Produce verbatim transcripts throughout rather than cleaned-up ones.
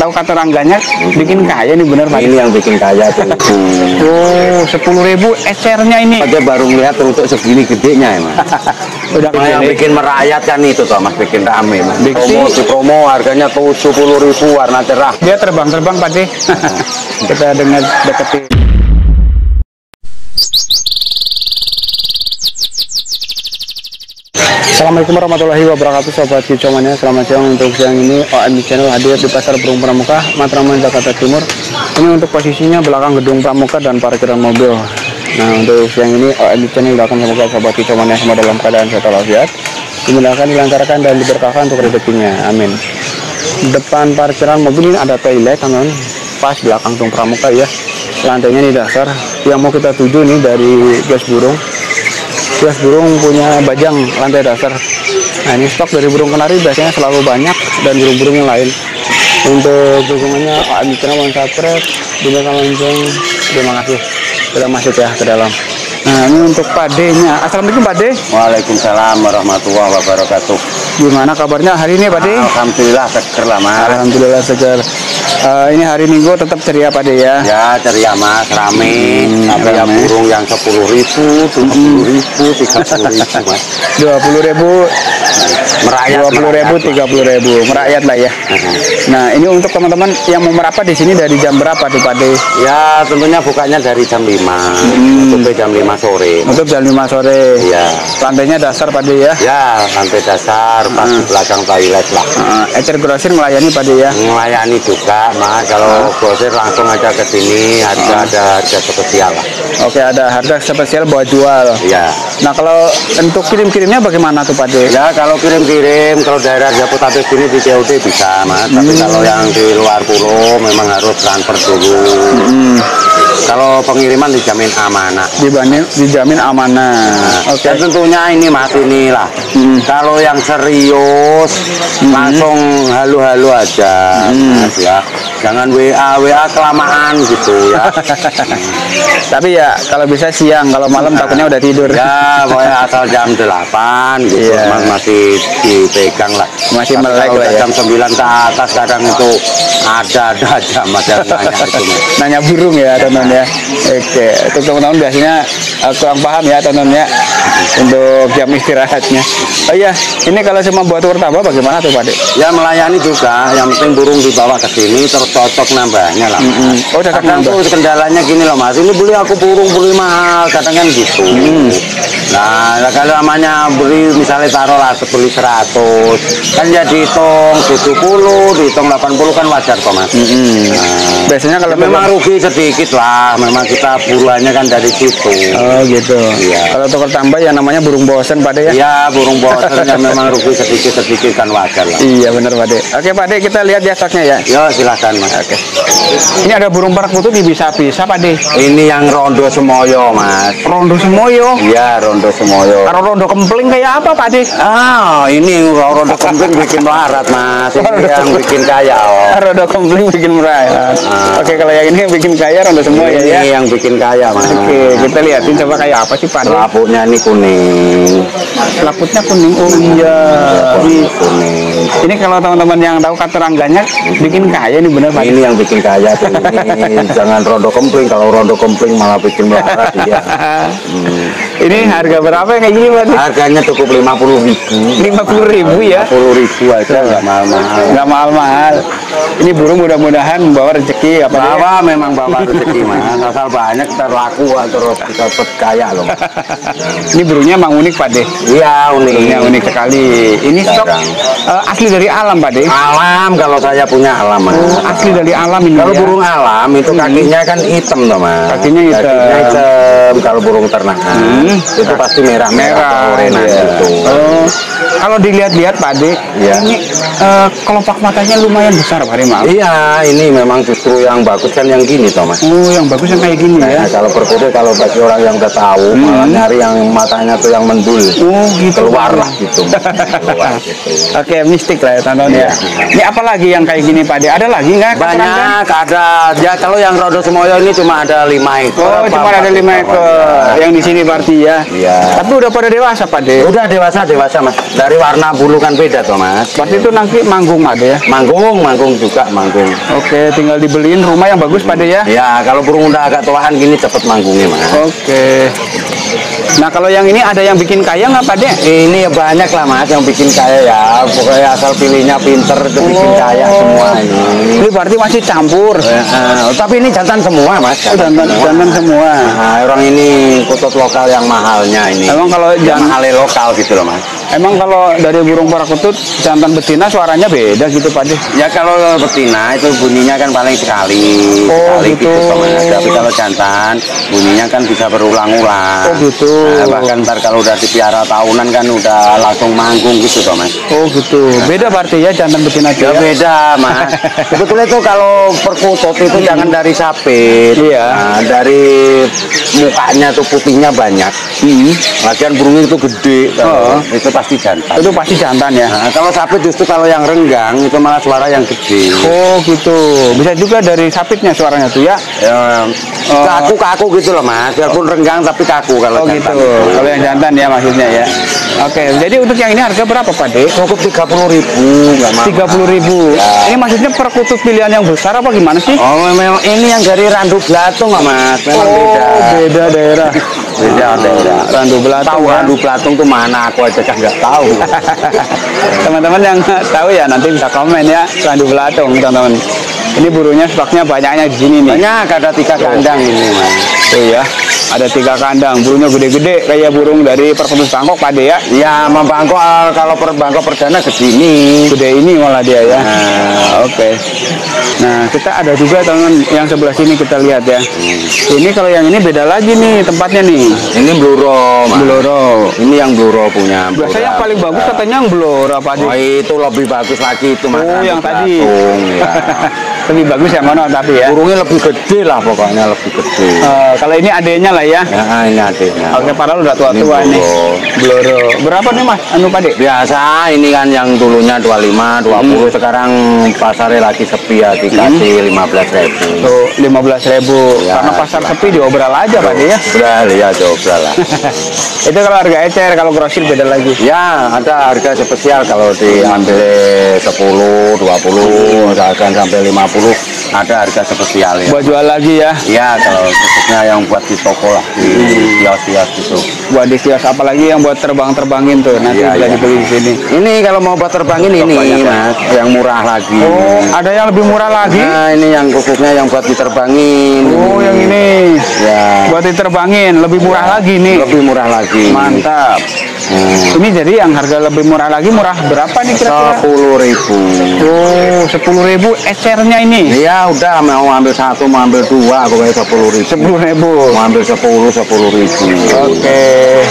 tahu keterangannya bikin kaya nih bener Pak. Ini yang bikin kaya tuh. Oh, sepuluh ribu ecernya ini. Aja baru melihat untuk segini gedenya emang. Udah Nah, yang bikin merayat kan itu toh Mas, bikin rame Mas. Diksi. Promo, di promo harganya tujuh puluh ribu warna cerah. Dia terbang-terbang Pak De. Kita dengar deketin. Assalamualaikum warahmatullahi wabarakatuh sobat kicauannya. Selamat siang. Untuk siang ini O M D Channel hadir di Pasar Burung Pramuka, Matraman, Jakarta Timur. Ini untuk posisinya belakang gedung Pramuka dan parkiran mobil. Nah, untuk siang ini O M D Channel akan semoga sobat kicauannya semua dalam keadaan sehat walafiat, dimudahkan, dilancarkan dan diberkahkan untuk rezekinya. Amin. Depan parkiran mobil ini ada toilet, teman. Pas belakang gedung Pramuka ya. Lantainya di dasar. Yang mau kita tuju nih dari gas burung. Gas burung punya bajang lantai dasar. Nah, ini stok dari burung kenari biasanya selalu banyak dan burung-burung yang lain. Untuk dukungannya O M D Channel subscribe, dinyalakan lonceng. Terima kasih sudah masuk ya ke dalam. Nah, ini untuk Pak D-nya. Assalamualaikum Pak D. Waalaikumsalam warahmatullahi wabarakatuh. Gimana kabarnya hari ini Pak D? Alhamdulillah seger lah Mas. Alhamdulillah seger. Uh, ini hari Minggu tetap ceria Pak D ya? Ya ceria Mas, rame. Hmm, Tapi yang rame. burung yang sepuluh ribu, dua puluh ribu, tiga puluh ribu Mas. Dua puluh ribu, Merayat. dua puluh ribu, tiga puluh ribu, merayat lah ya. Nah, ini untuk teman-teman yang mau merapat di sini dari jam berapa tuh Pak D? Ya tentunya bukanya dari jam lima Hmm. sampai jam lima sore. Untuk jam lima sore. Iya. Lantainya dasar Pak D ya? Ya lantai dasar, pas di belakang toilet lah. Uh, Ecer Grosir melayani Pak D ya? Melayani juga Mas, kalau grosir langsung aja ke sini, harga ada harga spesial lah. Oke, ada harga spesial buat jual. Iya. Nah, kalau untuk kirim-kirimnya bagaimana tuh Pak D? Ya kalau kirim-kirim, kalau daerah Jabodetabek sini di C O D bisa Mas, tapi kalau yang di luar pulau memang harus transfer dulu. Hmm. Kalau pengiriman dijamin amanah. Dijamin, dijamin amanah. Nah, Oke. dan tentunya ini Mas inilah. Hmm. Kalau yang serius langsung halu-halu aja, Mas ya. Jangan W A W A kelamaan gitu ya. Tapi ya kalau bisa siang, kalau malam takutnya udah tidur. Ya, pokoknya asal jam delapan gitu, Iya. Mas, masih dipegang lah. Masih Tapi melek kalau lah udah ya. jam sembilan ke atas kadang itu ada ada aja Mas yang nanya itu Mas. Nanya burung ya teman ya. Oke, untuk teman-teman biasanya uh, kurang paham ya teman ya untuk jam istirahatnya. Oh iya, ini kalau cuma buat wartaba bagaimana tuh Pak De? Ya melayani juga, yang penting burung dibawa ke sini tercocok nambahnya lah. Mm-mm. Oh, cocok Kadang nambah. tuh kendalanya gini loh Mas, ini beli aku burung beli mahal, kadang kan gitu. Mm. Nah, kalau namanya beli misalnya taruh lah beli seratus, kan ya dihitung tujuh puluh, dihitung delapan puluh kan wajar kok Mas. Mm-mm. Nah, Biasanya kalau ya memang rugi sedikit lah, memang kita buruannya kan dari situ. Oh gitu. Iya. Kalau tukar tambah ya namanya burung bosen Pak De ya? Iya, burung bosen ya memang rugi sedikit-sedikit kan wajar lah. Iya benar Pak De. Oke Pak De, kita lihat ya stoknya ya. Yo silahkan Mas. Oke. Ini ada burung perak putih bisa-bisa Pak De. Ini yang rondo semoyo Mas. Rondo semoyo. Iya, rondo semoyo. Kalau rondo kempling kayak apa Pak De? Ah, ini rondo kempling bikin melarat Mas. Ini yang bikin kaya. Oh. Rondo kempling bikin merayat. Ah. Oke, kalau yang ini yang bikin kaya rondo semoyo Ini ya. yang bikin kaya Mas. Oke, kita lihatin coba kayak apa sih Pak De. Lapuknya ini kuning. Laputnya kuning. Oh iya. Ini kuning. Ini kalau teman-teman yang tahu keterangannya bikin kaya nih bener Pak De. Ini yang bikin kaya tuh. Ini jangan rondo kempling. Kalau rondo kempling malah bikin melarat dia. Hmm. Ini harga berapa yang kayak gini Pak De? Harganya cukup lima puluh ribu. lima puluh ribu ya. lima puluh ribu aja nggak mahal-mahal. Nggak mahal-mahal. Ini burung mudah-mudahan membawa rezeki apa ya? Bawa memang bawa rezeki Mas. Asal banyak terlaku terus kita dapat kaya loh. Ini burungnya emang unik Pak De. Iya unik. Burungnya unik sekali. Ini stok Jarang. uh, asli dari alam Pak De. Alam kalau saya punya alam Mas. Asli dari alam ini. Kalau ya. burung alam itu kakinya kan hitam toh Mas. Kakinya hitam. Kakinya hitam. Kalau burung ternakan Hmm. itu pasti merah-merah Merah, atau oranye iya. gitu. Oh, kalau dilihat-lihat Pak De, Iya. ini uh, kelopak matanya lumayan besar Pak De, maaf. Iya, ini memang justru yang bagus kan yang gini toh Mas. Oh, yang yang bagus yang kayak gini ya. Nah, kalau perkutut kalau bagi orang yang udah tahu, Hmm. malah nyari yang matanya tuh yang mendul. Oh gitu. Keluar lah gitu. Keluar gitu. Oke, mistik lah ya tonton ya. Iya. Ini apa lagi yang kayak gini Pak De? Ada lagi nggak? Banyak ada. Ya kalau yang Rodo Semoyo ini cuma ada lima ekor. Oh, apa, cuma ada empat lima ekor yang di sini berarti ya. Iya. Tapi udah pada dewasa Pak De. Udah dewasa dewasa mas. Dari warna bulu kan beda tuh mas. Berarti itu nanti manggung Pak De ya. Manggung, manggung juga manggung. Oke, tinggal dibeliin rumah yang bagus Pak De ya. Ya kalau burung udah agak tuaan gini cepet manggungnya mas. Oke. Nah kalau yang ini ada yang bikin kaya nggak Pak De? Ini ya banyak lah mas yang bikin kaya ya. Pokoknya asal pilihnya pinter itu bikin Oh. kaya semua ini. Ini berarti masih campur. Eh, eh, tapi ini jantan semua mas. Oh, jantan, jantan semua. Nah, orang ini kutut lokal yang mahalnya ini. Emang kalau yang jan- mahalnya lokal gitu loh mas. Emang kalau dari burung parakutut jantan betina suaranya beda gitu Pak De? Ya kalau betina itu bunyinya kan paling sekali, Oh, sekali gitu. gitu. Mas. Tapi kalau jantan bunyinya kan bisa berulang-ulang. Oh, gitu. Nah, bahkan ntar kalau udah dipiara tahunan kan udah langsung manggung gitu toh mas. Oh gitu. Beda berarti ya jantan betina Ya ya? beda mas. Sebetulnya itu kalau perkutut itu jangan dari sapit. Iya. Nah, dari mukanya tuh putihnya banyak. Hmm. Lagian burungnya itu gede. Kalau Oh. itu pasti jantan. Itu pasti jantan ya? Nah, kalau sapit justru kalau yang renggang itu malah suara yang gede. Oh gitu. Bisa juga dari sapitnya suaranya tuh ya? Ya, Oh. kaku-kaku gitu loh mas. Biarpun renggang tapi kaku kalau Oh gitu. jantan. Kalau yang jantan ya maksudnya ya. Oke. Jadi untuk yang ini harga berapa Pak De? Cukup tiga puluh ribu. Tiga puluh ribu. Ya. Ini maksudnya perkutut pilihan yang besar apa gimana sih? Oh memang ini yang dari Randu Blatung nggak mas? Memang Oh, beda. beda daerah. Beda daerah. Randu Belatung. Tahu ya. Randu Blatung tuh mana? Aku aja kan nggak tahu. Teman-teman yang tahu ya nanti bisa komen ya Randu Belatung teman-teman. Ini burungnya stoknya banyaknya di sini nih. Banyak ada tiga kandang ini mas. Tuh ya, ada tiga kandang. Burungnya gede-gede kayak burung dari perkutut Bangkok Pak De ya. Ya membangkok kalau per Bangkok perdana segini. Gede ini malah dia ya. Nah, Oke. Nah, kita ada juga teman yang sebelah sini kita lihat ya. Ini kalau yang ini beda lagi nih tempatnya nih. ini bluro mas. Bloro. Ini yang bluro punya. Biasanya yang paling bagus katanya yang bloro Pak De. Oh itu lebih bagus lagi itu mas. Oh, Randu yang tadi. Blatung, ya. Lebih bagus yang mana tapi ya. Burungnya lebih gede lah pokoknya lebih gede. Eh, kalau ini adanya lah ya. Ya ini adiknya. Oke, padahal udah tua-tua Ini nih. Bloro. Berapa nih Mas? Anu Pak De? Biasa ini kan yang dulunya dua puluh lima, dua puluh Hmm. sekarang pasarnya lagi sepi ya dikasih lima belas ribu. Tuh lima belas ribu. Ya, Karena pasar sepi diobral aja Pak De ya. Obral ya obral lah. Itu kalau harga ecer, kalau grosir beda lagi. Ya ada harga spesial kalau diambil sepuluh, dua puluh, misalkan sampai lima puluh ada harga spesial ya. Buat jual lagi ya. Ya kalau khususnya yang buat di toko lah di kios-kios gitu. Buat di kios apalagi yang buat terbang-terbangin tuh nanti Iya, bisa iya. dibeli di sini. Ini kalau mau buat terbangin ini banyak, ya. mas, yang murah lagi. Oh, ada yang lebih murah lagi? Nah ini yang khususnya yang buat diterbangin. Oh, yang ini. Ya. Buat diterbangin lebih murah lagi nih. Lebih murah lagi. Mantap. Hmm. Ini jadi yang harga lebih murah lagi, murah berapa nih kira-kira? Sepuluh ribu. Oh, sepuluh ribu ecernya ini. Ya udah mau ambil satu, mau ambil dua, pokoknya sepuluh ribu. Sepuluh ribu. Mau ambil sepuluh, sepuluh ribu. Oke.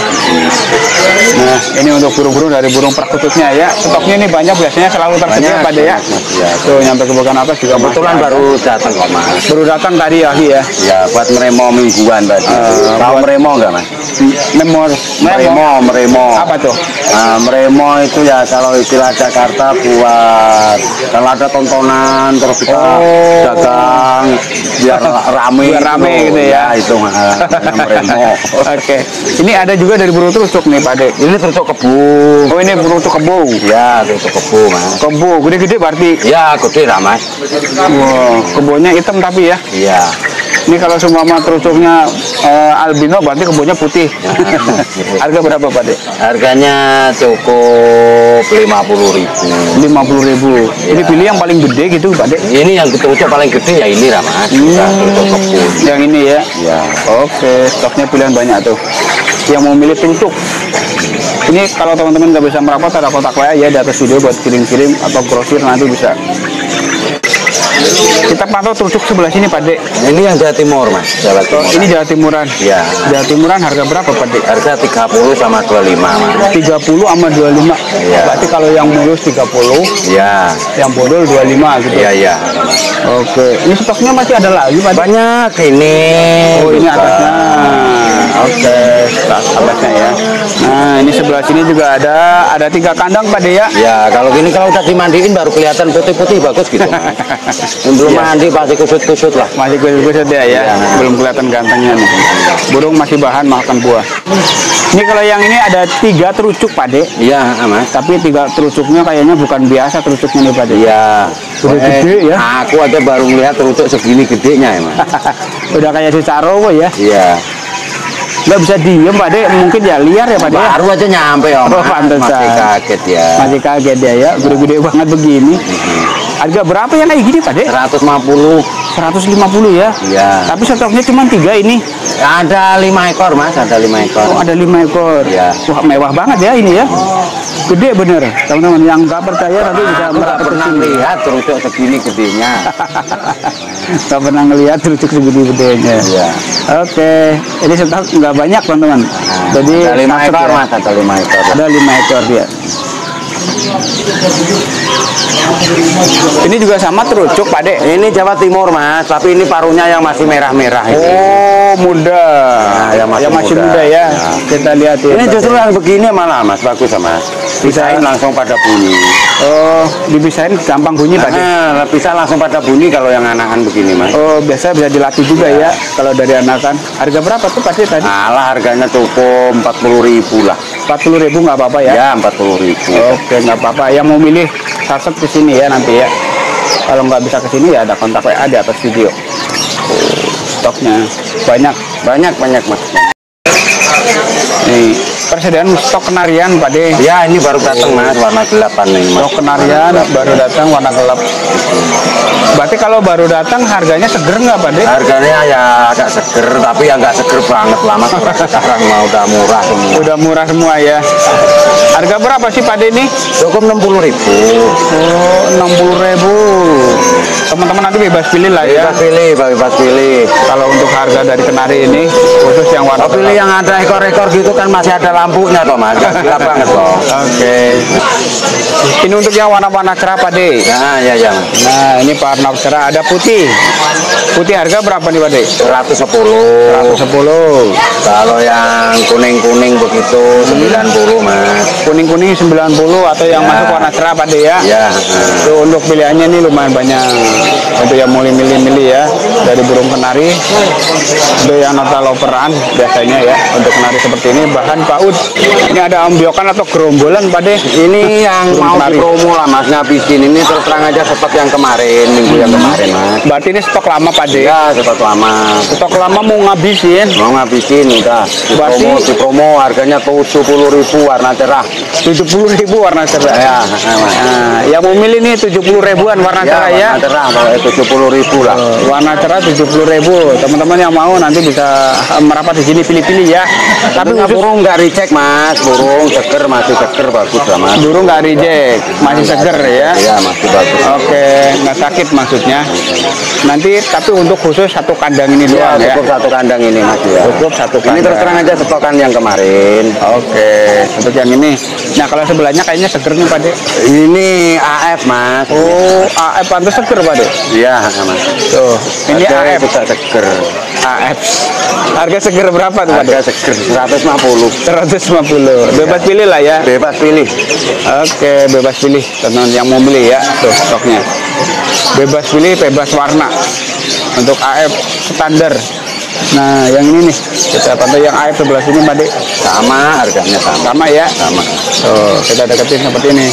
Nah, ini untuk burung-burung dari burung perkututnya ya. Stoknya ini banyak, biasanya selalu tersedia Banyak, Pak De ya. banyak, ya. Tuh nyampe ke Bukan Atas juga Kebetulan masih ada. baru datang kok mas. baru datang tadi lagi ya. Ya buat meremo mingguan tadi. Eh, Tahu buat- meremo nggak mas? Memor, Meremo, meremo. Apa tuh? Nah, meremo itu ya kalau istilah Jakarta buat kalau ada tontonan terus kita Oh. dagang biar rame, Biar rame gitu ya. itu nah, namanya meremo. Oke. Ini ada juga dari burung trucuk nih Pak De. Ini terusuk kebu. Oh ini burung trucuk kebo. Ya, terusuk kebu mas. Kebo gede-gede berarti. Ya, gede lah mas. Wow, kebonya hitam tapi ya. Iya. Ini kalau semua trucuknya eh, albino berarti kebonya putih. Harga berapa Pak De? Harganya cukup lima puluh ribu. lima puluh ribu. Ini Ya. pilih yang paling gede gitu Pak De. Ini yang terusuk paling gede ya ini lah mas. Kita terusuk kebu. Yang ini ya. Ya. Oke, stoknya pilihan banyak tuh. Yang mau milih trucuk. Ini kalau teman-teman nggak bisa merapat ada kontak W A ya di atas video buat kirim-kirim atau grosir nanti bisa. Kita pantau terucuk sebelah sini, Pak De. Ini yang Jawa Timur, Mas. Jawa Timur. Oh, ini Jawa Timuran. Iya. Jawa Timuran harga berapa, Pak De? Harga tiga puluh sama dua puluh lima, Mas. tiga puluh sama dua puluh lima. Iya. Berarti kalau yang mulus tiga puluh, Iya. yang bodol dua puluh lima gitu. Iya, iya. Oke. Ini stoknya masih ada lagi, Pak De? Banyak ini. Oh, ini Bukan. atasnya. Oke, tas atasnya ya. Nah, ini sebelah sini juga ada ada tiga kandang, Pak De ya. Ya, kalau gini kalau udah dimandiin baru kelihatan putih-putih bagus gitu, Mas. Belum mandi pasti kusut-kusut lah. Masih kusut-kusut ya, ya. Iya. Belum kelihatan gantengnya nih. Burung masih bahan makan buah. Ini kalau yang ini ada tiga terucuk, Pak De. Iya, Mas. Tapi tiga terucuknya kayaknya bukan biasa terucuknya nih, Pak De. Iya. Udah Eh, gede ya. Aku aja baru melihat terucuk segini gedenya ya, Mas. Udah kayak si Carowo ya. Iya. Nggak bisa diem, Pak De. Mungkin ya liar ya, Pak De. Baru aja nyampe, Om. Oh, pantesan. Masih kaget ya. Masih kaget ya, ya. Gede-gede banget begini. Harga berapa yang kayak gini, Pak De? seratus lima puluh. seratus lima puluh ya. Iya. Tapi stoknya cuma tiga ini. Ada lima ekor, Mas. Ada lima ekor. Oh, ada lima ekor. Iya. Wah, mewah banget ya ini ya. Gede bener. Teman-teman yang nggak percaya nanti bisa Aku nggak merapat ke pernah sini. lihat terucuk segini gedenya. Nggak pernah ngelihat terucuk segede-gedenya. Iya. Oke, ini stok nggak banyak, teman-teman. Jadi Ada lima sastra ekor, ya. Mas. Ada lima ekor. Ada lima ekor dia. Ini juga sama terucuk, Pak De. Ini Jawa Timur, Mas. Tapi ini parunya yang masih merah-merah ini. Oh, muda. Nah, yang masih masih muda. muda ya. Ya. Kita lihat ya. Ini Pak justru De. yang begini malah, Mas. Bagus, Mas. Bisain langsung pada bunyi. Oh, dibisain gampang bunyi, Pak De. Nah, bisa langsung pada bunyi kalau yang anakan begini, Mas. Oh, biasa bisa dilatih juga ya kalau dari anakan. Harga berapa tuh Pak De tadi? Alah, harganya cukup empat puluh ribu lah. empat puluh ribu nggak apa-apa ya? Ya, empat puluh ribu. Oke, nggak apa-apa. Yang mau milih saset ke sini ya nanti ya. Kalau nggak bisa ke sini ya ada kontak W A di atas video. Oh, stoknya banyak. Banyak, banyak, Mas. Nih, persediaan stok kenarian Pak De. Ya, ini baru datang, Mas. Warna gelapan nih, Mas. Stok kenarian baru datang warna gelap. Berarti kalau baru datang harganya seger nggak Pak De? Harganya ya agak seger, tapi ya nggak seger banget lah, Mas. Sekarang mau udah murah semua. Udah murah semua ya. Harga berapa sih Pak De ini? Cukup enam puluh ribu. Oh, enam puluh ribu. Teman-teman nanti bebas pilih lah ya. Bebas pilih, bebas pilih. Kalau untuk harga dari kenari ini khusus yang warna Oh, pilih yang ada ekor-ekor gitu kan masih ada lampunya toh, Mas. Gila banget toh. Oke. Ini untuk yang warna-warna cerah Pak De. Nah, ya, ya, Mas. Nah, ini warna cerah ada putih. Putih harga berapa nih Pak De? seratus sepuluh. seratus sepuluh. Kalau yang kuning-kuning begitu sembilan puluh, Mas. Kuning-kuning sembilan puluh atau yang Ya. masuk warna cerah Pak De ya. Ya. Tuh, untuk pilihannya ini lumayan banyak. Untuk yang mau milih-milih ya dari burung kenari. Untuk yang nota loperan biasanya ya untuk kenari seperti ini bahan paut. Ini ada ambiokan atau gerombolan Pak De. Ini yang Burung mau kenari. promo lah, Mas, ngabisin. Ini terus terang aja stok yang kemarin, minggu yang kemarin, Mas. Berarti ini stok lama Pak De. Ya, stok lama. Stok lama mau ngabisin. Mau ngabisin udah. Di Berarti- promo, di promo harganya tujuh puluh ribu warna cerah. tujuh puluh ribu warna cerah. Ya, nah, Mas. Nah, yang mau milih nih tujuh puluh ribuan warna cerah ya. warna cerah kalau tujuh puluh ribu lah. Eh, Warna cerah tujuh puluh ribu. Teman-teman yang mau nanti bisa eh, merapat di sini pilih-pilih ya. Tapi Tapi khusus burung nggak reject, Mas. Burung seger, masih seger, bagus lah, Mas. burung nggak reject, masih seger ya. Iya, masih bagus. Oke, nggak sakit maksudnya. Nanti tapi untuk khusus satu kandang ini Ya, doang ya. cukup satu kandang ini, Mas. Ya. Cukup satu Ini kandang. terus terang aja stokan yang kemarin. Oke, untuk yang ini. Nah, kalau sebelahnya kayaknya seger nih Pak De. Ini A F, Mas. Oh, A F pantas seger Pak De. Iya, Mas. Tuh, ini Harga A F. juga seger. A F. Harga seger berapa tuh Pak De? Harga seger seratus lima puluh. seratus lima puluh. Bebas pilih lah ya. Bebas pilih. Oke, bebas pilih teman-teman yang mau beli ya. Tuh stoknya. Bebas pilih, bebas warna. Untuk A F standar. Nah, yang ini nih. Kita pantau yang A F sebelah sini, Pak De. Sama, harganya sama. Sama ya. Sama. Tuh, kita deketin seperti ini.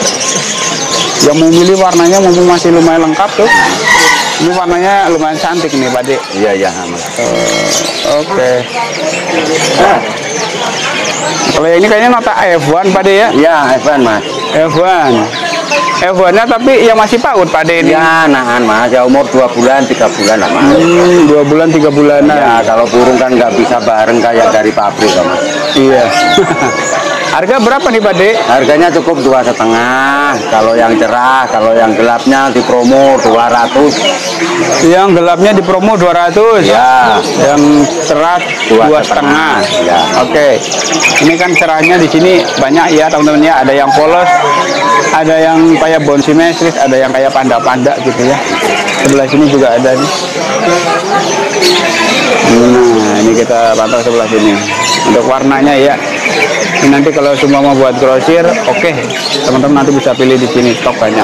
Yang mau milih warnanya mumpung masih lumayan lengkap tuh. Ini warnanya lumayan cantik nih, Pak De. Iya, iya, sama. Oke. Nah, kalau yang ini kayaknya nota F satu Pak De ya. Iya, Evan, Mas. F satu. F satu-nya tapi yang masih paut Pak De ini. Ya, nahan, Mas. Ya umur dua bulan, tiga bulan lah, Mas. Hmm, dua bulan, tiga bulanan. Ya, kalau burung kan nggak bisa bareng kayak dari pabrik, Mas. Iya. Harga berapa nih Pak De? Harganya cukup dua setengah. Kalau yang cerah, kalau yang gelapnya di promo dua ratus. Yang gelapnya di promo dua ratus. Ya. Yang cerah dua setengah. Ya. Oke. Ini kan cerahnya di sini banyak ya teman-teman ya. Ada yang polos, ada yang kayak bone simetris, ada yang kayak panda-panda gitu ya. Sebelah sini juga ada nih. Nah, ini kita pantau sebelah sini. Untuk warnanya ya. Ini nanti kalau semua mau buat grosir, oke, okay. Teman-teman nanti bisa pilih di sini, stok banyak.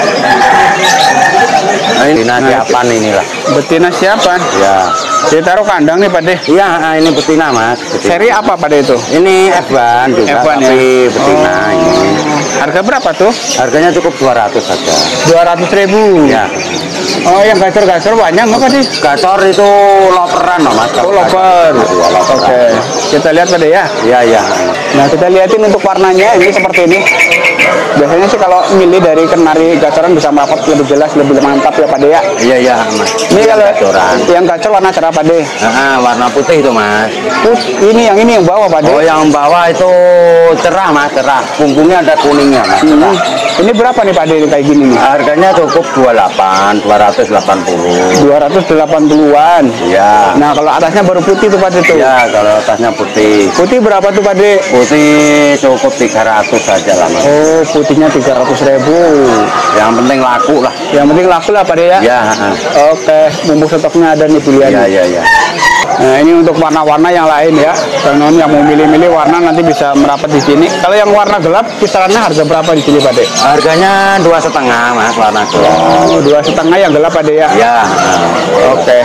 Nah, ini betina siapan inilah. Betina siapan? Ya. Saya taruh kandang nih Pak De. Iya, ini betina Mas. Betina. Seri apa Pak De itu? Ini F satu juga, F satu tapi ya? betina Oh. ini. Harga berapa tuh? Harganya cukup dua ratus saja. dua ratus ribu. Ya. Oh, yang gacor-gacor banyak nggak Pak De? Gacor itu loperan loh Mas. Oh, loper. Ya, loperan. Oke. Kita lihat Pak De ya. Iya, iya. Nah, kita lihatin untuk warnanya ini seperti ini. Biasanya sih kalau milih dari kenari gacoran bisa merapat lebih jelas, lebih mantap ya Pak De ya. Iya, iya Mas. Ini kalau gacoran. yang gacor warna cerah Pak De. Nah, warna putih itu Mas. Put, ini yang ini yang bawah Pak De. Oh, yang bawah itu cerah Mas, cerah. Punggungnya ada kuningnya Mas. Hmm. Ini berapa nih Pak De kayak gini nih? Harganya cukup dua puluh delapan, dua ratus delapan puluh. dua ratus delapan puluhan. Iya. Nah, kalau atasnya baru putih tuh Pak De tuh. Iya, kalau atasnya putih. Putih berapa tuh Pak De? Putih cukup tiga ratus saja lah Mas. Oh, putihnya tiga ratus ribu. Yang penting laku lah. Yang penting laku lah Pak De ya. Iya. Oke, mumpung stoknya ada nih pilihan. Iya, iya, iya. Nah, ini untuk warna-warna yang lain ya. Teman-teman yang mau milih-milih warna nanti bisa merapat di sini. Kalau yang warna gelap kisarannya harga berapa di sini Pak De? Harganya dua setengah Mas, warna gelap. Oh, dua setengah yang gelap Pak De ya. Ya. Oke.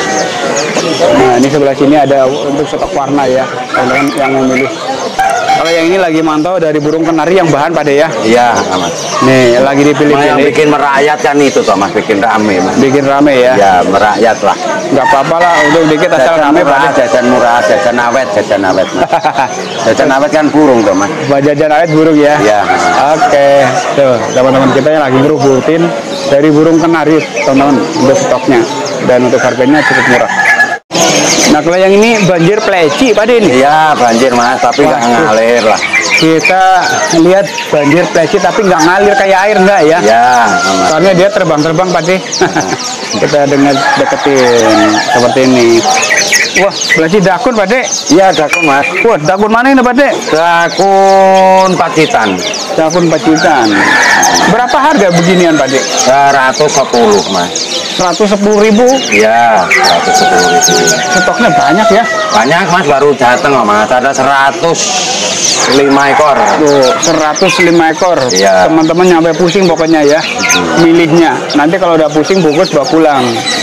Nah, ini sebelah sini ada untuk stok warna ya, teman-teman yang mau milih. Kalau yang ini lagi mantau dari burung kenari yang bahan Pak De ya. Iya, Mas. Nih, lagi Yang dipilih-pilih. bikin merakyat kan itu toh Mas, bikin rame Mas. Bikin rame ya. Ya, merakyat lah. Nggak apa-apa lah, untuk dikit asal Jajan rame Pak murah, De. jajan murah, jajan awet, jajan awet Mas. Jajan awet kan burung toh Mas. Buat jajan awet burung ya. Iya. Oke, tuh teman-teman kita yang lagi ngerubutin dari burung kenari, teman-teman, untuk stoknya dan untuk harganya cukup murah. Nah, kalau yang ini banjir pleci Pak De ini. Iya, banjir Mas, tapi nggak Waduh. ngalir lah. Kita lihat banjir pleci tapi nggak ngalir kayak air nggak ya? Ya, Mas. Soalnya dia terbang-terbang Pak De. Kita dengan deketin seperti ini. Wah, pleci dakun Pak De. Iya, dakun Mas. Wah, dakun mana ini Pak De? Dakun Pacitan. Dakun Pacitan. Berapa harga beginian Pak De? seratus sepuluh Mas. seratus sepuluh ribu. Iya, seratus sepuluh ribu. Stoknya banyak ya. Banyak Mas, baru datang loh Mas. Ada seratus lima ekor. Tuh, seratus lima ekor. Iya. Teman-teman nyampe pusing pokoknya ya. Milihnya. Nanti kalau udah pusing bungkus bawa pulang.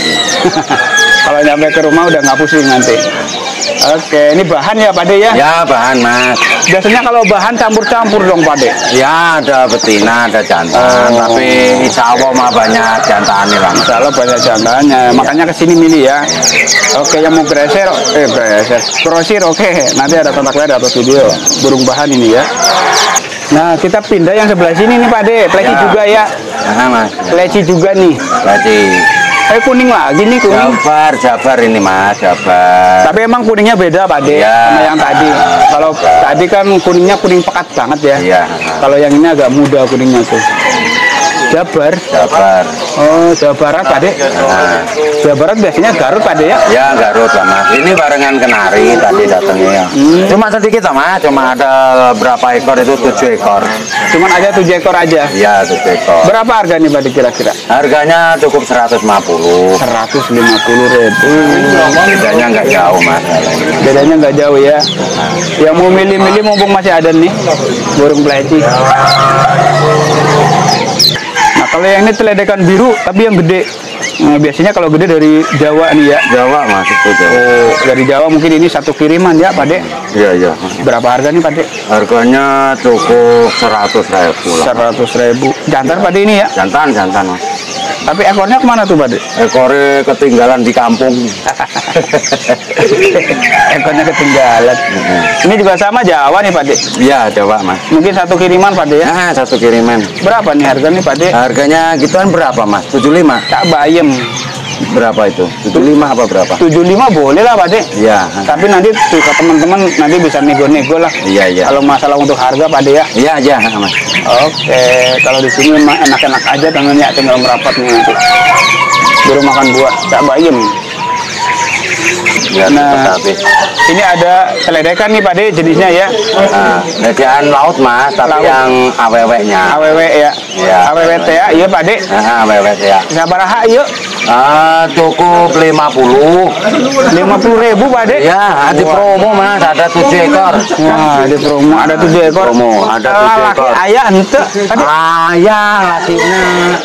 Kalau nyampe ke rumah udah nggak pusing nanti. Oke, ini bahan ya Pak De ya? Ya, bahan Mas. Biasanya kalau bahan campur-campur dong Pak De. Ya, ada betina, ada jantan. Oh. Tapi insya Allah mah banyak jantan nih lah Mas. Kalau banyak jantannya, makanya kesini milih ya. Oke, yang mau greser, eh greser, grosir, oke. Nanti ada kontak lain atau video burung bahan ini ya. Nah, kita pindah yang sebelah sini nih Pak De, pleci Ya. juga ya. Nah Mas. Pleci juga nih. Jadi Eh kuning lagi nih kuning. Jabar, Jabar ini Mas, Jabar. Tapi emang kuningnya beda Pak De Ya. sama yang tadi. Kalau tadi kan kuningnya kuning pekat banget ya. Iya. Kalau yang ini agak muda kuningnya tuh. Jabar. Jabar. Oh, Jawa Barat Pak De. Nah, Jawa Barat biasanya Garut Pak De ya. ya Garut lah Mas. Ini barengan kenari tadi datangnya. Hmm. Cuma sedikit lah Mas, cuma ada berapa ekor itu tujuh ekor. Cuman aja tujuh ekor aja. Iya tujuh ekor. Berapa harga nih Pak De kira-kira? Harganya cukup seratus lima puluh. seratus lima puluh ribu. Bedanya nggak jauh Mas. Bedanya nggak jauh ya. Yang mau milih-milih mumpung masih ada nih burung pleci. Nah, kalau yang ini teledekan biru tapi yang gede. Nah, biasanya kalau gede dari Jawa nih ya. Jawa Mas itu Jawa. Oh, dari Jawa mungkin ini satu kiriman ya Pak De. Iya iya. Berapa harga nih Pak De? Harganya cukup seratus ribu lah. seratus ribu. Jantan Pak De ini ya. Jantan jantan Mas. Tapi ekornya kemana tuh Pak De? Ekornya ketinggalan di kampung. Ekornya ketinggalan. Ini juga sama Jawa nih Pak De. Iya Jawa Mas. Mungkin satu kiriman Pak De ya. Nah satu kiriman. Berapa nih harga nih Pak De? Harganya gituan berapa Mas? tujuh puluh lima. Cak bayem. Berapa itu? tujuh puluh lima apa berapa? tujuh puluh lima boleh lah Pak De. Iya. Tapi nanti tuh ke teman-teman nanti bisa nego-nego lah. Iya, iya. Kalau masalah untuk harga Pak De ya. Iya, iya, Mas. Oke, kalau di sini memang enak-enak aja teman ya, tinggal merapat nih nanti. Baru makan buah, tak bayem. Ya, nah, ini ada seledekan nih Pak De jenisnya ya. Nah, ledekan laut Mas, tapi laut. Yang aweweknya. Awewe ya. Ya. Awewe teh ya, iya Pak De. Nah, awewe ya. Sabaraha yuk. Uh, cukup lima puluh lima puluh ribu Pak De. Ya, di promo Mas, ada tujuh ekor. Wah, di promo ada tujuh ekor. Promo ada tujuh ekor. Laki ayah ente. Ayah lakinya.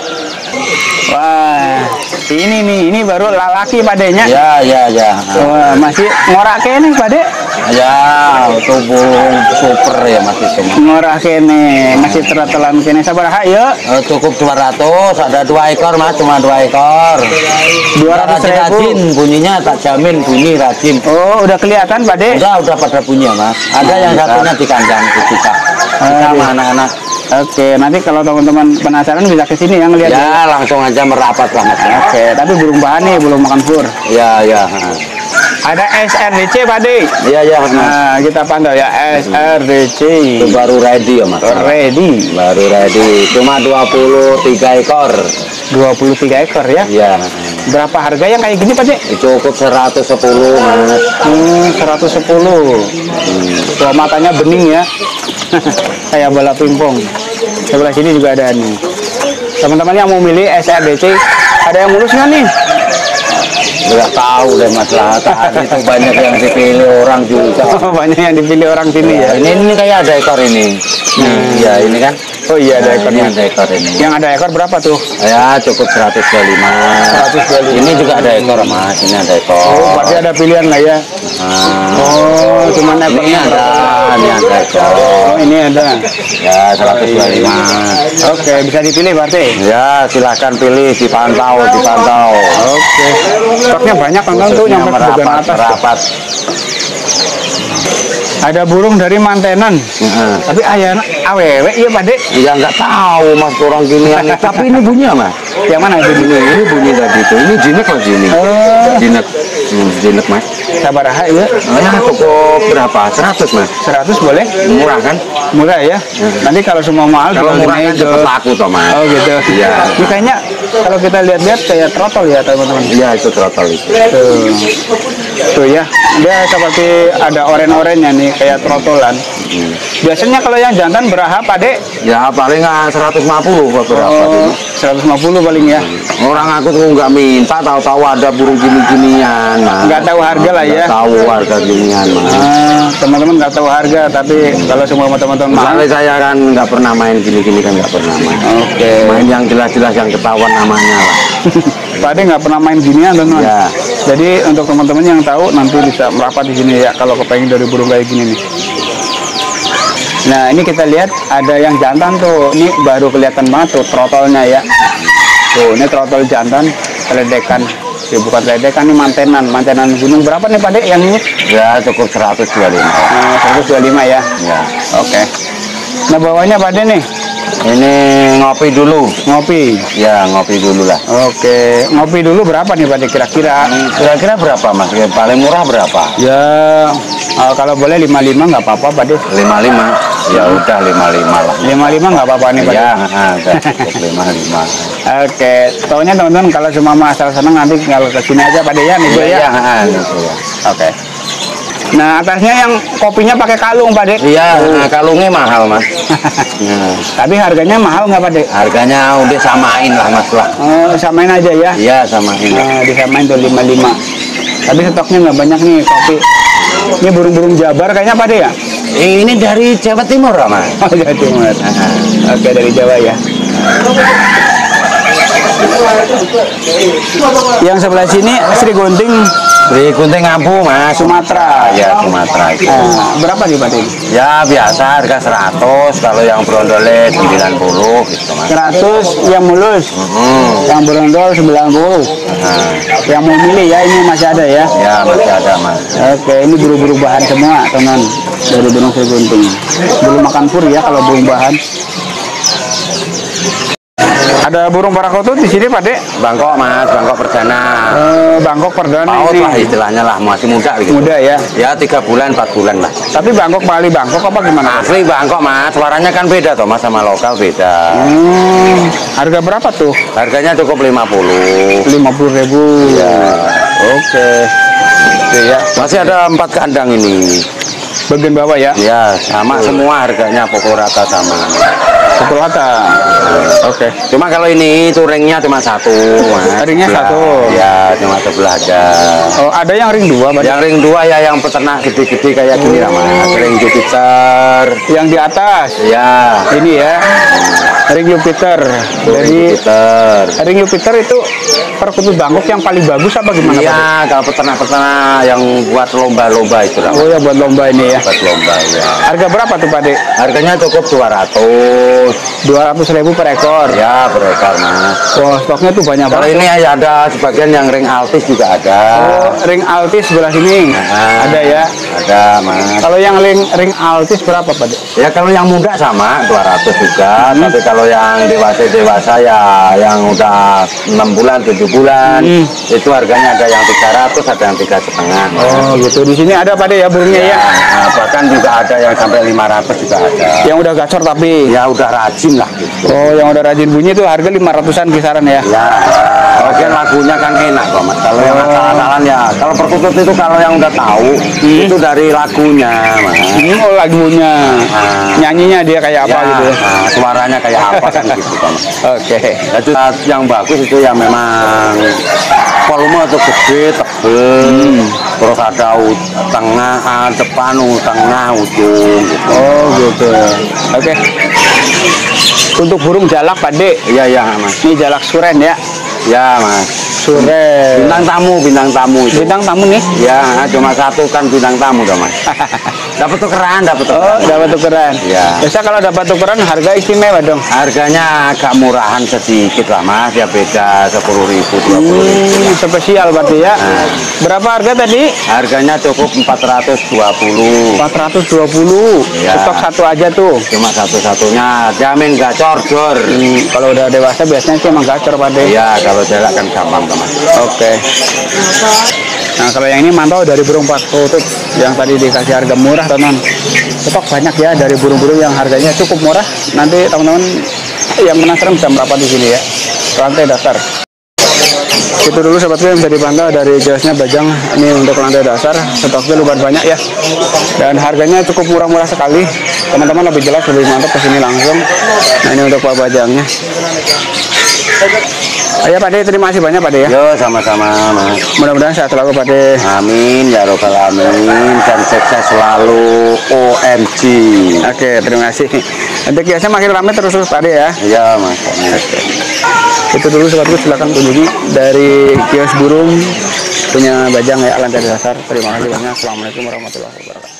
Wah, ini nih, ini baru laki Pak De nya. Ya, ya, ya. Wah, masih ngorak kene Pak De. Ya, tubuh super ya masih semua. Ngorak kene, masih teratelan kene sabaraha ya? Uh, cukup dua ratus, ada dua ekor Mas, cuma dua ekor. dua ratus ribu. Rajin, bunyinya tak jamin bunyi rajin. Oh, udah kelihatan Pak De? Udah, udah pada bunyi Mas. Ada yang satunya di kandang kita. Sama anak-anak. Oke, nanti kalau teman-teman penasaran bisa ke sini yang lihat. Ya, langsung aja merapat banget. Oke, tapi belum bahan nih, belum makan fur. Ya, ya. Ada S R D C Pak De. Iya, iya. Nah, kita pantau ya S R D C. Itu baru ready ya Mas. Ready. Baru ready. Cuma dua puluh tiga ekor. dua puluh tiga ekor ya? Iya. Berapa harga yang kayak gini Pak De? Cukup seratus sepuluh Mas. Hmm, seratus sepuluh. Hmm. Tuh, matanya bening ya. Kayak bola pingpong. Sebelah sini juga ada nih. Teman-teman yang mau milih S R D C, ada yang mulus nggak nih? Nggak tahu deh masalah itu banyak yang dipilih orang juga. Banyak yang dipilih orang sini ya. Ini ini kayak ada ekor ini. Iya hmm. Ini kan. Oh iya ada ekor. Ini ada ekor ini. Yang ada ekor berapa tuh? Ya cukup seratus dua puluh lima. seratus dua puluh lima. Ini juga ada ekor Mas. Ini ada ekor. Oh pasti ada pilihan lah ya. Nah. Oh cuma ini ada. Ini ada ekor. Oh ini ada. Ya seratus dua puluh lima. Oke bisa dipilih berarti. Ya silahkan pilih, dipantau, dipantau. Oke. Stoknya banyak kan tuh nyampe ke bagian atas. Merapat. Ada burung dari mantenan. Uh-huh. Tapi ayah awewe iya Pak De. Ya nggak tahu Mas orang gini. Tapi ini bunyi Mas. Yang mana itu ini? Ini bunyi tadi itu. Ini jinek loh ini. Oh. Jinek. Hmm, jinek Mas. Sabaraha ya? Oh, ya cukup berapa? seratus Mas. seratus boleh? Murah kan? Murah ya. Hmm. Nanti kalau semua mahal kalau murah kan cepat laku toh Mas. Oh gitu. Iya. Ini kayaknya kalau kita lihat-lihat kayak trotol ya teman-teman. Iya itu trotol itu. Tuh. Tuh ya. Dia seperti ada oren-orennya nih kayak trotolan. Hmm. Biasanya kalau yang jantan berapa Pak De? Ya paling seratus lima puluh beberapa. Oh, seratus lima puluh paling ya. Orang aku tuh nggak minta, tahu-tahu ada burung gini-ginian. Nah, nggak tahu harga lah ya. Tahu harga ginian. Ah, teman-teman nggak tahu harga, tapi kalau semua teman-teman misalnya saya kan nggak pernah main gini-gini kan nggak pernah main. Oke. Okay. Main yang jelas-jelas yang ketahuan namanya lah. Pak De nggak pernah main ginian teman-teman. Ya. Jadi untuk teman-teman yang tahu nanti bisa merapat di sini ya kalau kepengen dari burung kayak gini nih. Nah ini kita lihat ada yang jantan tuh, ini baru kelihatan banget tuh trotolnya ya. Tuh ini trotol jantan, ledekan. Ya bukan ledekan, ini mantenan, mantenan gunung berapa nih Pak De yang ini? Ya cukup seratus dua puluh lima. Nah, seratus dua puluh lima ya. Ya. Oke. Okay. Nah bawahnya Pak De nih? Ini ngopi dulu. Ngopi? Ya ngopi dulu lah. Oke, ngopi dulu berapa nih Pak De kira-kira? Kira-kira berapa Mas? Paling murah berapa? Ya uh, kalau boleh lima puluh lima nggak apa-apa Pak De. lima puluh lima? Ya udah lima puluh lima lah. lima puluh lima nggak apa-apa nih Pak De? Ya, nah, lima puluh lima. Oke, taunya teman-teman kalau cuma asal seneng nanti kalau ke sini aja Pak De ya nih ya. Iya, nah, ya. Oke. Nah atasnya yang kopinya pakai kalung Pak De? Iya, nah, kalungnya mahal Mas. Nah. Tapi harganya mahal nggak Pak De? Harganya udah samain lah Mas lah. Oh, samain aja ya? Iya samain. Nah, disamain tuh lima puluh lima. Tapi stoknya nggak banyak nih kopi. Ini burung-burung Jabar kayaknya Pak De ya? Ini dari Jawa Timur Mas. Oh Jawa Timur. Nah. Oke dari Jawa ya. Yang sebelah sini Sri Gunting. Sri Gunting Ampu Mas. Sumatera. Ya Sumatera. Nah, berapa nih Pak De? Ya biasa harga seratus, kalau yang brondolnya sembilan puluh gitu Mas. seratus yang mulus. Mm-hmm. Yang brondol sembilan puluh. Nah. Yang mau milih ya ini masih ada ya? Ya masih ada Mas. Oke, ini burung-burung bahan semua teman dari burung Sri Gunting. Belum makan pur ya kalau burung bahan. Ada burung parakutut di sini Pak De? Bangkok Mas, Bangkok Perdana. Bangkok perdana Paut ini. lah istilahnya lah, masih muda gitu. Muda ya. Ya tiga bulan, empat bulan lah. Tapi Bangkok Bali Bangkok apa gimana? Asli Bangkok mas, suaranya kan beda toh mas sama lokal beda. Hmm, harga berapa tuh? Harganya cukup lima puluh. lima puluh ribu. Ya. Oke. Oke ya. Masih ada empat kandang ini. Bagian bawah ya. Ya, sama semua harganya pokok rata sama. Pukul rata. Oke. Cuma kalau ini itu ringnya cuma satu, mas. Ringnya Sebelah. satu. Ya, cuma sebelah aja. Oh, ada yang ring dua, Pak? Yang ring dua ya yang peternak gede-gede kayak gini lah mas. Ring Jupiter. Yang di atas. Ya. Ini ya. Ring Jupiter. Ring Jadi Jupiter. ring Jupiter itu perkutut Bangkok yang paling bagus apa gimana, Pak? Iya, kalau peternak-peternak yang buat lomba-lomba itu lah. Oh ya, buat lomba ini ya. Buat lomba ya. Harga berapa tuh, Pak De? Harganya cukup dua ratus. dua ratus ribu per ekor. Ya, per ekor mas. Wah, stoknya tuh banyak Kalau banget. ini ya ada sebagian yang ring altis juga ada. Oh, ring altis sebelah sini. Nah, Ada ya. Ada mas. Kalau yang ring ring altis berapa, Pak De? Ya kalau yang muda sama dua ratus juga. Hmm. Tapi kalau yang dewasa dewasa ya yang udah enam bulan tujuh bulan Hmm. itu harganya ada yang tiga ratus, ada yang tiga setengah. Oh, gitu. Di sini ada, Pak De ya burungnya ya. Nah, bahkan juga ada yang sampai lima ratus juga ada. Yang udah gacor tapi. Ya udah rajin lah gitu. Oh, yang udah rajin bunyi itu harga lima ratusan kisaran ya. Ya, bagian lagunya kan enak kok mas. Kalau yang asal-asalan ya, kalau perkutut itu kalau yang udah tahu itu dari lagunya mas. Hmm, oh lagunya. Nah. Nyanyinya dia kayak apa Ya, gitu ya. nah, suaranya kayak apa kan gitu kan. Oke. Jadi yang bagus itu ya memang volume itu gede, tebel, terus ada u- tengah, ah, depan, u- tengah, ujung gitu. Oh, gitu. Oke. Untuk burung jalak, Pak De. Iya iya mas. Ini jalak suren ya. Ya mas. Suren. Bintang tamu, bintang tamu itu. Bintang tamu nih. Ya cuma satu kan bintang tamu dong mas. Dapat tukeran, dapat Oh, tukeran. dapat tukeran. Iya. Biasa kalau dapat tukeran harga istimewa dong. Harganya agak murahan sedikit lah mas, ya beda sepuluh ribu, dua puluh ribu. Hmm, spesial berarti ya. Nah. Berapa harga tadi? Harganya cukup empat ratus dua puluh. empat ratus dua puluh. Iya. Stok satu aja tuh. Cuma satu-satunya, jamin gacor dor. Hmm, kalau udah dewasa biasanya sih emang gacor, Pak De. Iya, kalau jarak kan gampang teman. Oke. Nah, kalau yang ini mantau dari burung perkutut yang tadi dikasih harga murah, teman. Stok banyak ya dari burung-burung yang harganya cukup murah. Nanti teman-teman yang penasaran bisa merapat di sini ya. Lantai dasar. Itu dulu sobatku yang bisa dipantau dari jelasnya Bajang. Ini untuk lantai dasar, stoknya lumayan banyak ya. Dan harganya cukup murah-murah sekali. Teman-teman lebih jelas, lebih mantap kesini langsung. Nah, ini untuk Pak Bajangnya. Ayo Pak De, terima kasih banyak Pak De ya. Yo, sama-sama mas. Mudah-mudahan sehat selalu Pak De. Amin ya robbal alamin, dan sukses selalu O M G. Oke, terima kasih. Nanti kiosnya makin ramai terus Pak De ya. Iya mas. Itu dulu sobatku, silakan kunjungi dari kios burung punya Bajang ya, lantai dasar. Terima kasih banyak. Assalamualaikum warahmatullahi wabarakatuh.